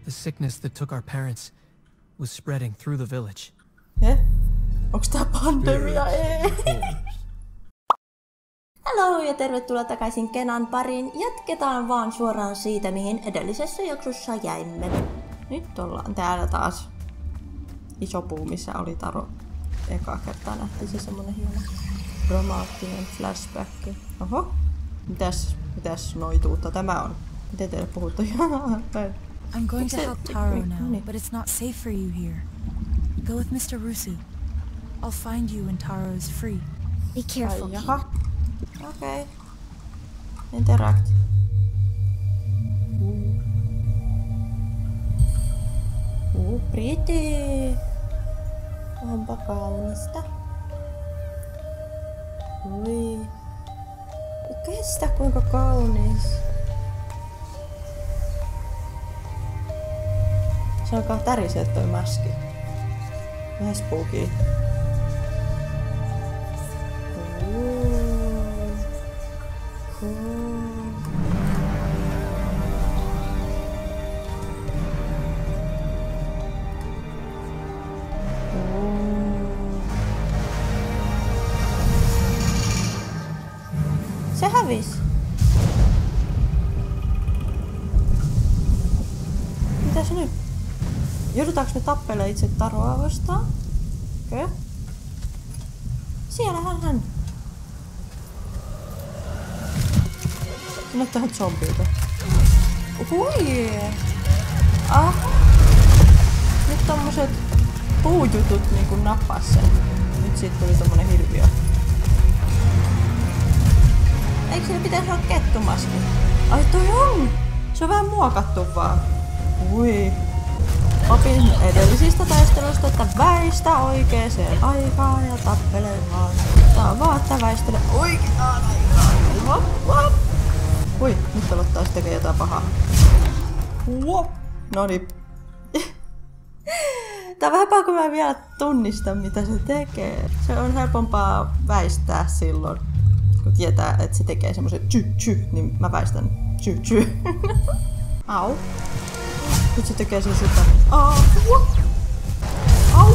The sickness that took our parents was spreading through the village. Onks tää pandemia? Ei. Hello ja tervetuloa takaisin Kenan pariin. Jatketaan vaan suoraan siitä, mihin edellisessä jaksossa jäimme. Nyt ollaan täällä taas. Iso puu, missä oli Taro. Ekaa kertaa nähtiin se semmonen hieno dramaattinen flashback. Oho. Mitäs noituutta tämä on? Miten teille puhuttu? I'm going to help Taro now, but it's not safe for you here. Go with Mr. Rusu. I'll find you when Taro is free. Be careful. Jaha. Okay. Interact. Pretty. Onpa kaunista. Ui. Kestä kuinka kaunis. Se alkaa tärisee toi maski. Vähän spooky. Se hävisi. Mitäs nyt? Joudutaanko me tappelemaan itse Taroa vastaan? Okei. Siellähän hän. Se näyttää ihan zombilta. Hui! Aha! Nyt tommoset puujutut niinku nappas sen. Nyt siitä tuli tommonen hirviö. Eikö siinä pitäisi olla kettumaski? Ai toi on! Se on vähän muokattu vaan. Ui. Opin edellisistä taisteluista, että väistä oikeeseen aikaan ja tappele vaan. Tää on vaan, että väistele oikeaan aikaan. Hop. Ui, nyt pelottaa se tekee jotain pahaa. Noniin. Tää on vähän paha, kun mä en vielä tunnista, mitä se tekee. Se on helpompaa väistää silloin. Kun tietää, että se tekee semmosen niin mä väistän Au. Nyt se tekee sen sitä. Au.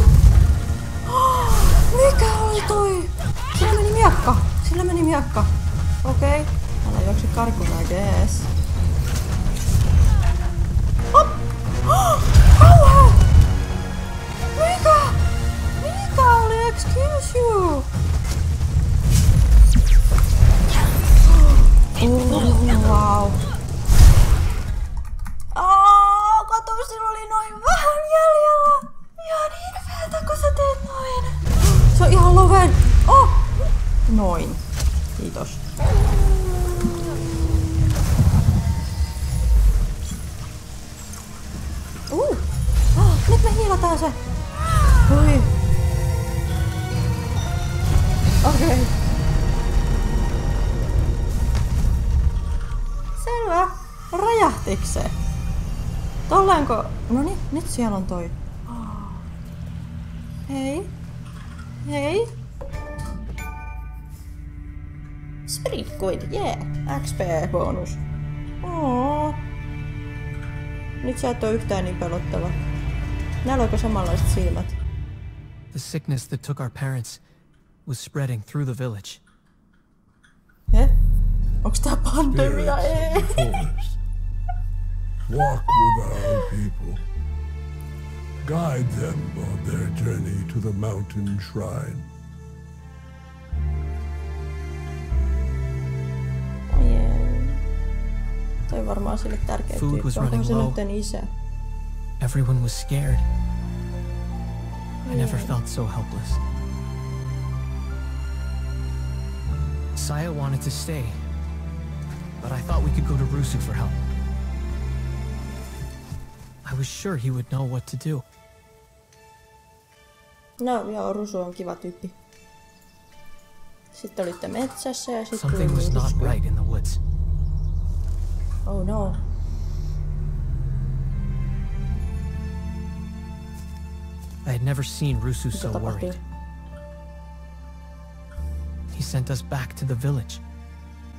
Mikä oli toi? Sillä meni miakka. Okei. Älä juokse karkuun, I guess. Hop. Kauhea! Mikä oli? Excuse you! Wow. Kato, sillä oli noin vähän jäljellä. Ihan hirveetä, kun sä teet noin. Se on ihan loven. Noin. Kiitos. Nyt me hiilataan se. Ui. Okei. Selvä. Räjähtiks se? Tollaanko? Noniin, nyt siellä on toi. Hei. Spirit Quid, XP-bonus. Nyt sä et oo yhtään niin pelottava. Näillä onko samanlaiset silmät? The sickness that took our parents was spreading through the village. Onks tää pandemia? Ei. Walk with our people. Guide them on their journey to the mountain shrine. Toi varmaan sille tärkeä Food was tyyppi. Onko se running nyt isä? Everyone was scared. I never felt so helpless. Saya wanted to stay, but I thought we could go to Rusu for help. I was sure he would know what to do. No joo, Rusu on kiva tyyppi. Sitten olitte metsässä ja sitten Something was not right in the woods. Oh no. I had never seen Rusu so worried. He sent us back to the village.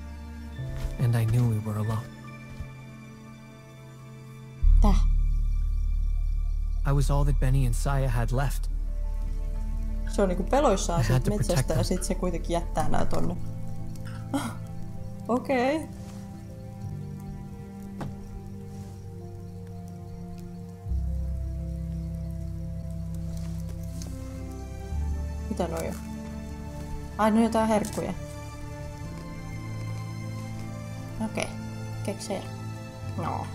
And I knew we were alone. Täh? I was all that Benny and Saya had left. Se on niinku peloissaan siitä metsästä ja sit se kuitenkin jättää nää tonne. Okei. Okay. Mitä noi on? Ai, no jotain herkkuja. Okei. Keksejä. No.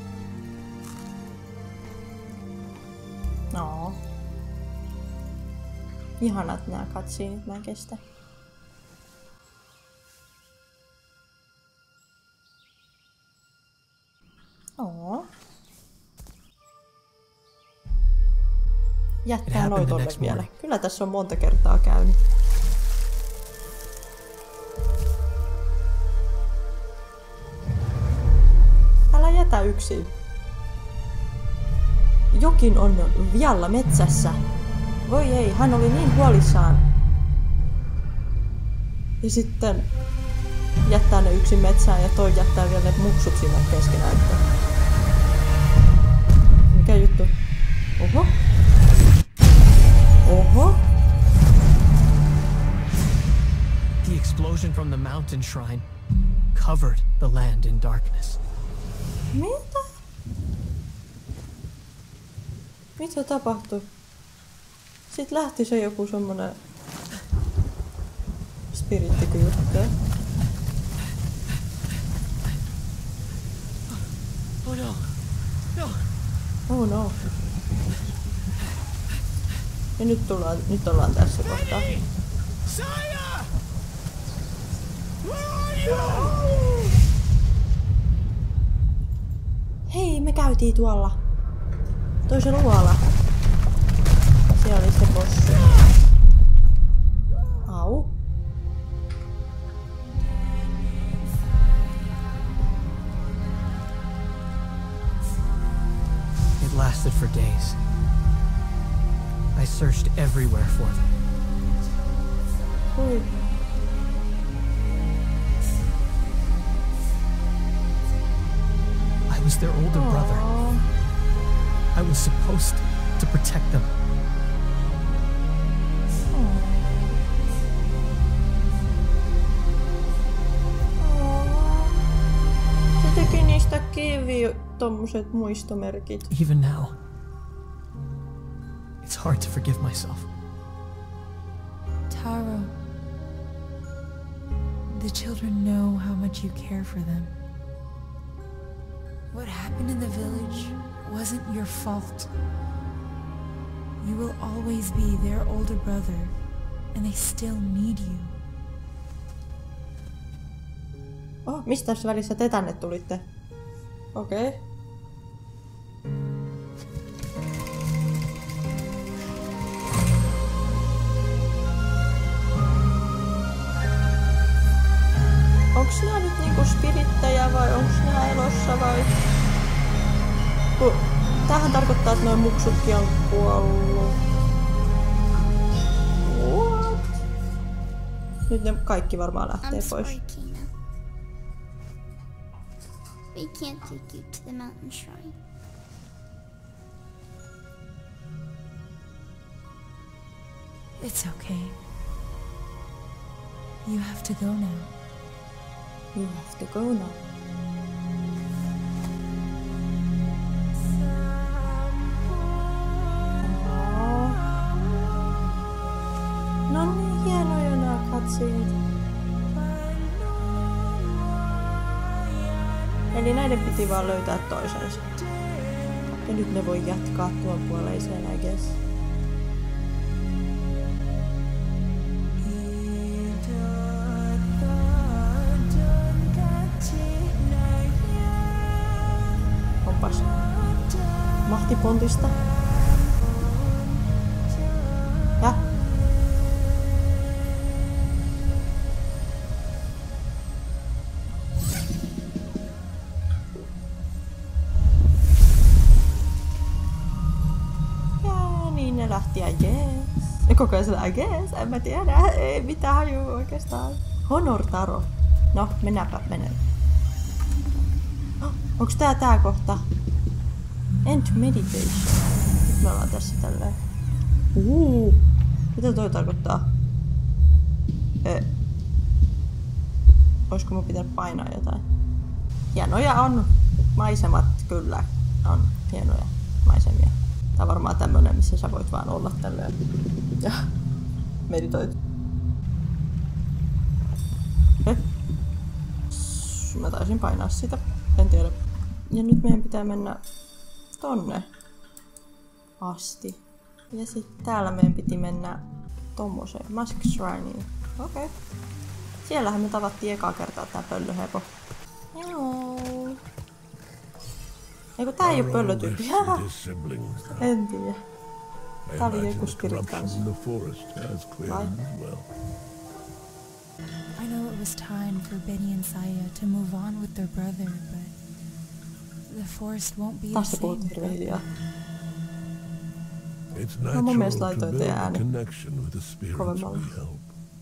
No. Ihanat nää cutsceneit, mä en kestä. Oo. Jättää noi tonne vielä. Kyllä tässä on monta kertaa käynyt. Älä jätä yksin. Jokin on vialla metsässä. Voi ei, hän oli niin huolissaan. Ja sitten jättää ne yksin metsään ja toi jättää vielä ne muksut sinne keskenään. Mikä juttu? Oho. Oho. The explosion from the mountain shrine covered the land in darkness. Mitä? Mitä tapahtui? Sitten lähti se joku semmonen spirittikyyttä. Oh no. No. Oh no. Ja nyt ollaan tässä kohtaa. Saya! Where are you? Hei, me käytiin tuolla toisella luola. Siellä oli se bossi. Au. It lasted for days. I searched everywhere for them. Oi. I was their older brother. I was supposed to protect them. Se teki niistä tommoset muistomerkit. Even now, it's hard to forgive myself. Taro, the children know how much you care for them. What happened in the village wasn't your fault. You will always be their older brother, and they still need you. Oh, mistä välissä te tänne tulitte? Okei. Okay. Onks nää nyt niinku spirittejä vai onks nää elossa vai? Tämähän tarkoittaa, että noin muksutkin on kuollut. What? Nyt ne kaikki varmaan lähtee pois. We can't take you to the mountain shrine. It's okay. You have to go now. You have to go now. No niin, hienoja nää cutsceneit. Eli näiden piti vaan löytää toisensa. Ja nyt ne voi jatkaa tuon puoleiseen, I guess. Onpas mahtipontista. Ja niin ne lähti, I guess. Ja koko ajan sillä, I guess, en mä tiedä, ei mitään hajuu oikeastaan. Honor Taro. No, mennäänpä. Onks tää kohta? End meditation. Me ollaan tässä tälleen. Mitä toi tarkoittaa? Olisiko mun pitänyt painaa jotain? Hienoja on maisemat, kyllä. On hienoja maisemia. Tää on varmaan tämmönen, missä sä voit vaan olla tälleen. Ja meditoit. Mä taisin painaa sitä. En tiedä. Ja nyt meidän pitää mennä tonne asti. Ja sitten täällä meidän piti mennä tommoseen Mask Shrineen. Okei. Siellähän me tavattiin ekaa kertaa tää pöllöhepo. Joo. Eiku tää ei oo pöllötyyppi. En tiedä. Tää oli joku spirit kanssa. Vai? I know it was time for Benny and Saya to move on with their brother, but the forest won't be the same without them. It's natural to build a connection with the spirits we help.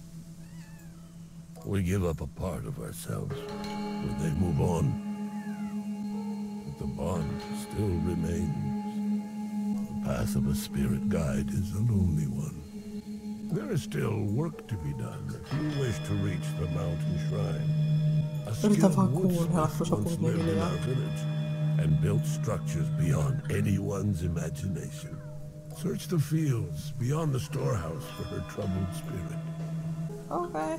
We give up a part of ourselves when they move on. But the bond still remains. The path of a spirit guide is a lonely one. There is still work to be done if you wish to reach the mountain shrine. A skilled woodsmith once lived in our village and built structures beyond anyone's imagination. Search the fields beyond the storehouse for her troubled spirit. Okei.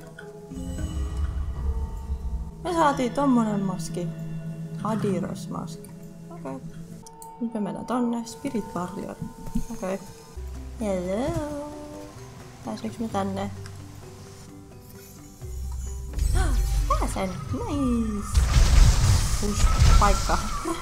Me saatiin tommonen maski. Adiros maski. Okei. Nyt me mennään tonne. Spirit Warrior. Okei. Hello. Pääseekö me tänne? Pääsen! Nice! Uusi paikka.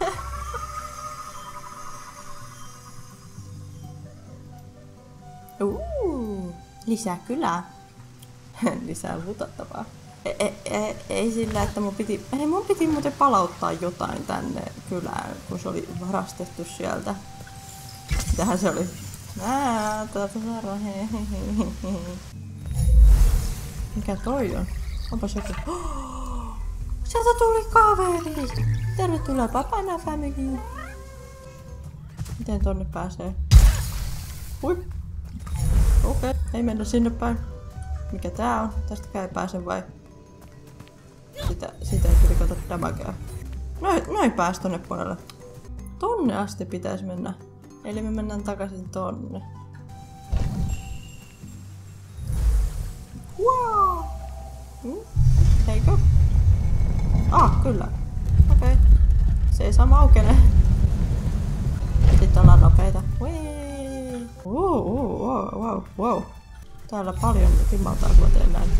Lisää kylää. Lisää mutattavaa. Ei sillä, että mun piti muuten palauttaa jotain tänne kylään, kun se oli varastettu sieltä. Mitähän se oli? Mikä toi on? Onpas joku. Sieltä tuli kaveri! Tervetuloa Papana Family! Miten tonne pääsee? Hui! Okei, ei mennä sinne päin. Mikä tää on? Tästäkään ei pääse vai? Siitä ei kyllä kato damagea. Noin pääs tonne puolelle. Tonne asti pitäisi mennä. Eli me mennään takaisin tonne. Wow! Eikö? Kyllä. Okei. Se ei saa maukene. Sitten ollaan nopeita. Wow. Täällä paljon timmaltaa, kun mä teen näin.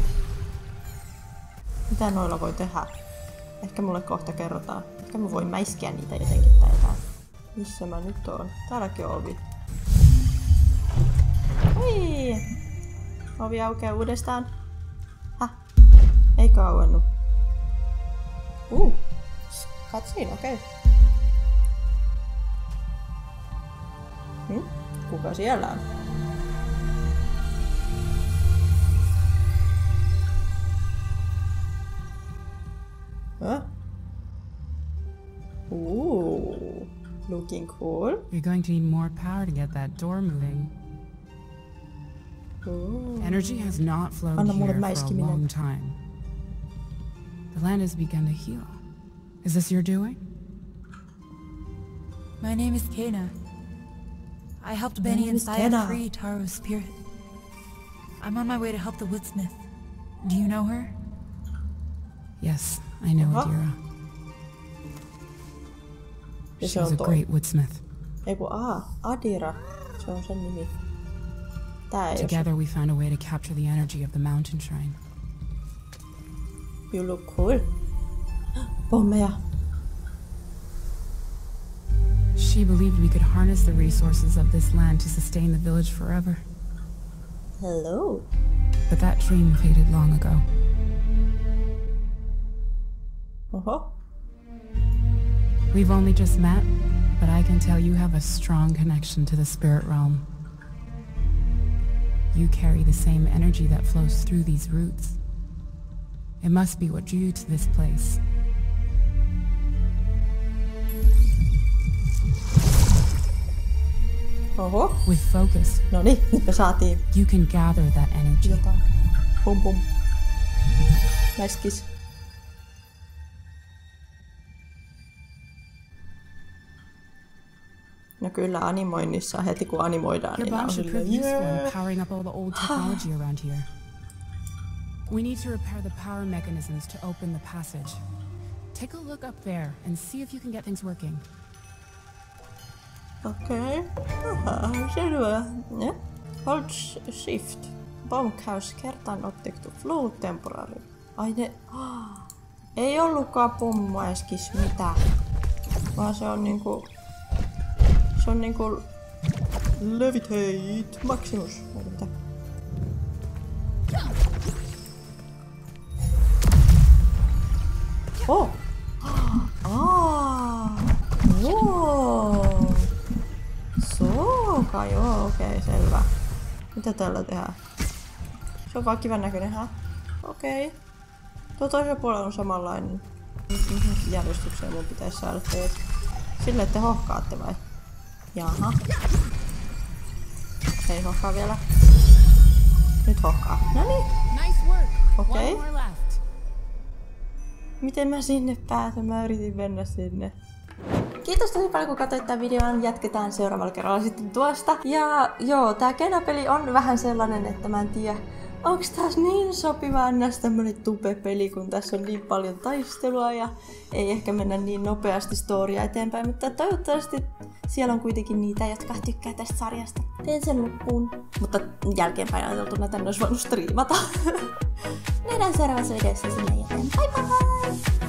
Mitä noilla voi tehdä? Ehkä mulle kohta kerrotaan. Ehkä mä voin mäiskiä niitä jotenkin tai jotain. Missä mä nyt oon? Täälläkin on ovi. Oi! Ovi aukeaa uudestaan. Eikö auennut? Katsin, okei. Kuka siellä on? Looking cool. You're going to need more power to get that door moving. Energy has not flowed here for a long time. The land has begun to heal. Is this your doing? My name is Kena. I helped Benny and Saya free Taro's spirit. I'm on my way to help the woodsmith. Do you know her? Yes, I know Adira. She was a great woodsmith. Adira. Se on sen nimi. Together we found a way to capture the energy of the mountain shrine. You look cool. Pommeja. She believed we could harness the resources of this land to sustain the village forever. Hello. But that dream faded long ago. We've only just met, but I can tell you have a strong connection to the spirit realm. You carry the same energy that flows through these roots. It must be what drew you to this place. Oho. With focus, Noniin, nyt me saatiin you can gather that energy. jotain. Pum pum. Nice kiss. No kyllä animoinnissa heti kun animoidaan, Your niin on bomb should prove silleen, useful in powering up all the old technology around here. We need to repair the power mechanisms to open the passage. Take a look up there and see if you can get things working. Okei. Selvä. Yeah. Hold shift. Bunkhouse kertaan object to flow temporary. Ai ne... Ei ollutkaan pommoeskis mitään. Vaan se on niinku... Se on niinku... Levitate Maximus. Mitä? Oh! Wow! Soka, joo, okei, selvä. Mitä tällä tehdään? Se on vaan kivan näköinen, hä? Okei. Tuo toisella puolella on samanlainen. Mihin järjestykseen mun pitäisi saada teet? Silleen te hohkaatte vai? Jaha. Ei hohkaa vielä. Nyt hohkaa. Noniin. Okei. Miten mä sinne pääsen? Mä yritin mennä sinne. Kiitos tosi paljon kun katsoit tämän videon. Jatketaan seuraavalla kerralla sitten tuosta. Ja joo, tää Kena-peli on vähän sellainen, että mä en tiedä, onks taas niin sopiva ns tämmönen tupe-peli, kun tässä on niin paljon taistelua ja ei ehkä mennä niin nopeasti storya eteenpäin, mutta toivottavasti siellä on kuitenkin niitä, jotka tykkää tästä sarjasta. Teen sen loppuun, mutta jälkeenpäin ajateltuna tänne olisi voinut striimata. Nähdään seuraavassa videossa sinne joten bye bye!